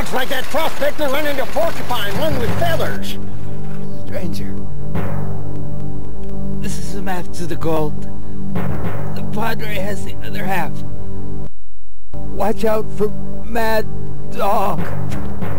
Looks like that prospector ran into a porcupine, one with feathers. Stranger. This is the map to the gold. The Padre has the other half. Watch out for Mad Dog.